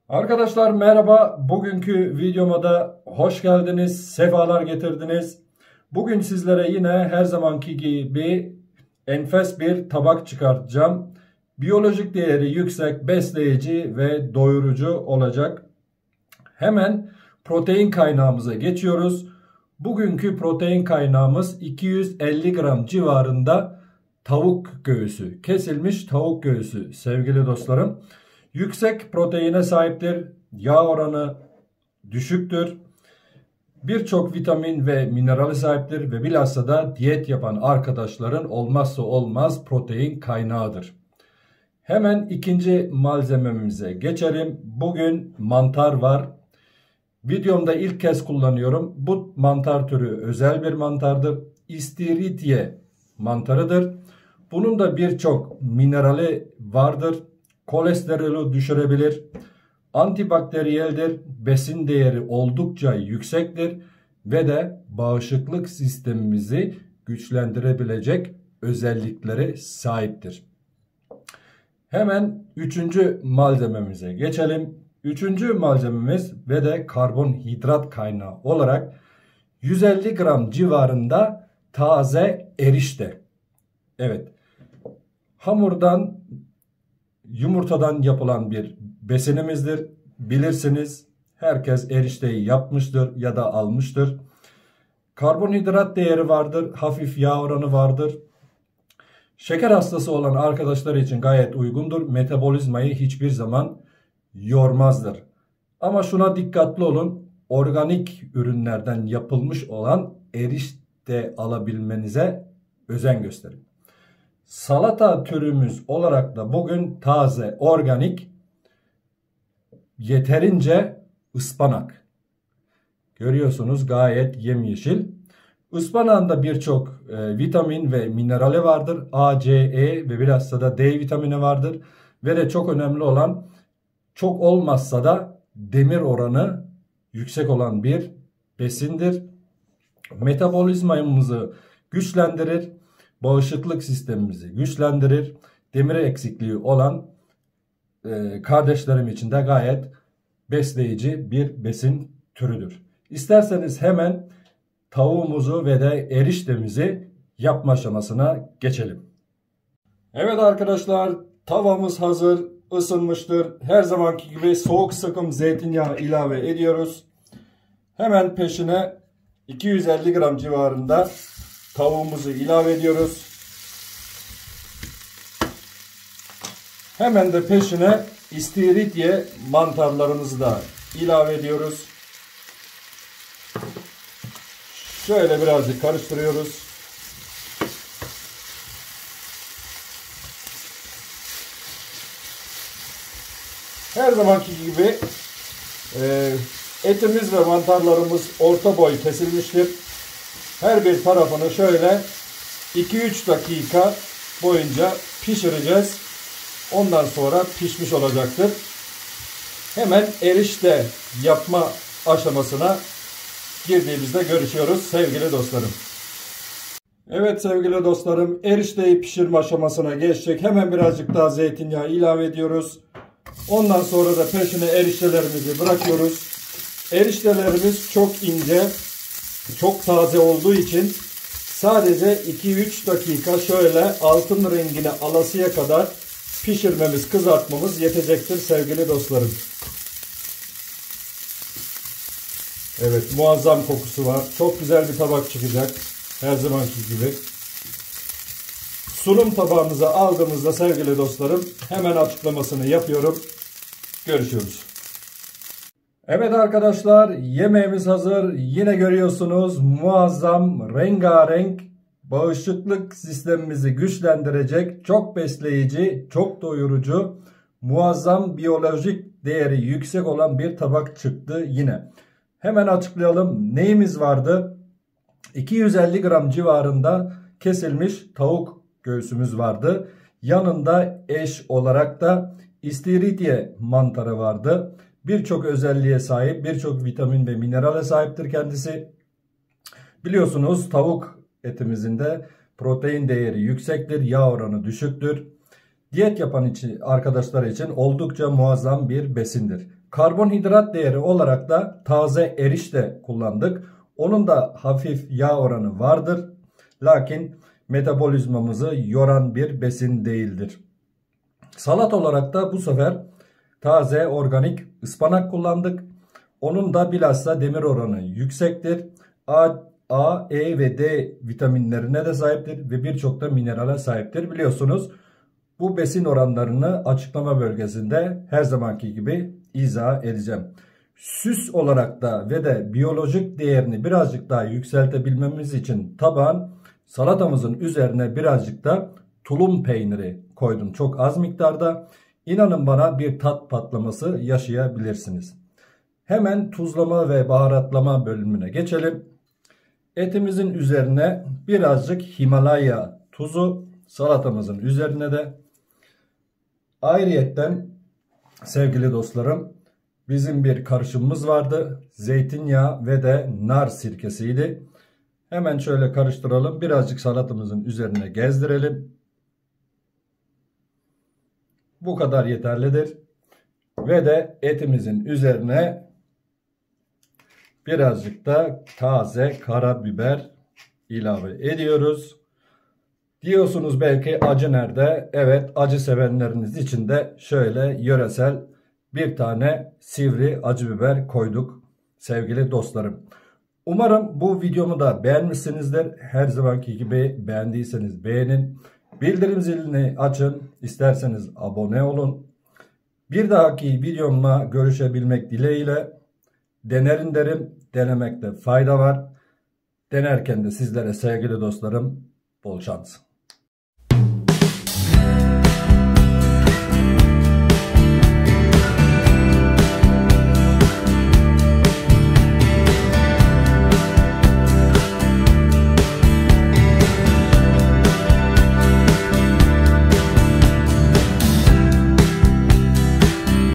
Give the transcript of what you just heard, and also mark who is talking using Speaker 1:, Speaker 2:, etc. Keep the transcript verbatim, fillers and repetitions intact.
Speaker 1: Arkadaşlar merhaba. Bugünkü videoma da hoş geldiniz. Sefalar getirdiniz. Bugün sizlere yine her zamanki gibi enfes bir tabak çıkartacağım. Biyolojik değeri yüksek, besleyici ve doyurucu olacak. Hemen protein kaynağımıza geçiyoruz. Bugünkü protein kaynağımız iki yüz elli gram civarında tavuk göğsü. Kesilmiş tavuk göğsü sevgili dostlarım. Yüksek proteine sahiptir. Yağ oranı düşüktür. Birçok vitamin ve minerale sahiptir ve bilhassa da diyet yapan arkadaşların olmazsa olmaz protein kaynağıdır. Hemen ikinci malzememize geçelim. Bugün mantar var. Videomda ilk kez kullanıyorum. Bu mantar türü özel bir mantardır. İstiridye mantarıdır. Bunun da birçok minerali vardır. Kolesterolü düşürebilir. Antibakteriyeldir. Besin değeri oldukça yüksektir. Ve de bağışıklık sistemimizi güçlendirebilecek özelliklere sahiptir. Hemen üçüncü malzememize geçelim. Üçüncü malzememiz ve de karbonhidrat kaynağı olarak yüz elli gram civarında taze erişte. Evet, hamurdan, yumurtadan yapılan bir besinimizdir. Bilirsiniz, herkes erişteyi yapmıştır ya da almıştır. Karbonhidrat değeri vardır, hafif yağ oranı vardır. Şeker hastası olan arkadaşlar için gayet uygundur. Metabolizmayı hiçbir zaman yormazdır. Ama şuna dikkatli olun. Organik ürünlerden yapılmış olan erişte alabilmenize özen gösterin. Salata türümüz olarak da bugün taze, organik, yeterince ıspanak. Görüyorsunuz gayet yemyeşil. Ispanağın da birçok e, vitamin ve minerali vardır. A, C, E ve bilhassa da D vitamini vardır. Ve de çok önemli olan, çok olmazsa da demir oranı yüksek olan bir besindir. Metabolizmamızı güçlendirir. Bağışıklık sistemimizi güçlendirir. Demir eksikliği olan e, kardeşlerim için de gayet besleyici bir besin türüdür. İsterseniz hemen tavuğumuzu ve de eriştemizi yapma aşamasına geçelim. Evet arkadaşlar, tavamız hazır, ısınmıştır. Her zamanki gibi soğuk sıkım zeytinyağı ilave ediyoruz. Hemen peşine iki yüz elli gram civarında tavuğumuzu ilave ediyoruz. Hemen de peşine istiridye mantarlarımızı da ilave ediyoruz. Şöyle birazcık karıştırıyoruz. Her zamanki gibi e, etimiz ve mantarlarımız orta boy kesilmiştir. Her bir tarafını şöyle iki üç dakika boyunca pişireceğiz. Ondan sonra pişmiş olacaktır. Hemen erişte yapma aşamasına girdiğimizde görüşüyoruz sevgili dostlarım. Evet sevgili dostlarım, erişteyi pişirme aşamasına geçecek. Hemen birazcık daha zeytinyağı ilave ediyoruz. Ondan sonra da peşine eriştelerimizi bırakıyoruz. Eriştelerimiz çok ince, çok taze olduğu için sadece iki üç dakika şöyle altın rengini alasıya kadar pişirmemiz, kızartmamız yetecektir sevgili dostlarım. Evet, muazzam kokusu var. Çok güzel bir tabak çıkacak. Her zamanki gibi. Sunum tabağımıza aldığımızda sevgili dostlarım hemen açıklamasını yapıyorum. Görüşürüz. Evet arkadaşlar, yemeğimiz hazır. Yine görüyorsunuz muazzam, rengarenk, bağışıklık sistemimizi güçlendirecek, çok besleyici, çok doyurucu, muazzam biyolojik değeri yüksek olan bir tabak çıktı yine. Hemen açıklayalım. Neyimiz vardı? iki yüz elli gram civarında kesilmiş tavuk göğsümüz vardı. Yanında eş olarak da istiridye mantarı vardı. Birçok özelliğe sahip, birçok vitamin ve minerale sahiptir kendisi. Biliyorsunuz tavuk etimizin de protein değeri yüksektir, yağ oranı düşüktür. diyet yapan için, arkadaşlar için oldukça muazzam bir besindir. Karbonhidrat değeri olarak da taze erişte kullandık. Onun da hafif yağ oranı vardır. Lakin metabolizmamızı yoran bir besin değildir. Salat olarak da bu sefer taze organik ıspanak kullandık. Onun da bilhassa demir oranı yüksektir. A, A, E ve D vitaminlerine de sahiptir ve birçok da minerale sahiptir. Biliyorsunuz bu besin oranlarını açıklama bölgesinde her zamanki gibi izah edeceğim. Süs olarak da ve de biyolojik değerini birazcık daha yükseltebilmemiz için tabağın salatamızın üzerine birazcık da tulum peyniri koydum. Çok az miktarda. İnanın bana bir tat patlaması yaşayabilirsiniz. Hemen tuzlama ve baharatlama bölümüne geçelim. Etimizin üzerine birazcık Himalaya tuzu, salatamızın üzerine de ayrıyetten sevgili dostlarım bizim bir karışımımız vardı. Zeytinyağı ve de nar sirkesiydi. Hemen şöyle karıştıralım. Birazcık salatamızın üzerine gezdirelim. Bu kadar yeterlidir. Ve de etimizin üzerine birazcık da taze karabiber ilave ediyoruz. Diyorsunuz belki acı nerede? Evet, acı sevenleriniz için de şöyle yöresel bir tane sivri acı biber koyduk sevgili dostlarım. Umarım bu videomu da beğenmişsinizdir. Her zamanki gibi beğendiyseniz beğenin. Bildirim zilini açın. İsterseniz abone olun. Bir dahaki videomla görüşebilmek dileğiyle denerin derim. Denemekte fayda var. Denerken de sizlere sevgili dostlarım bol şans.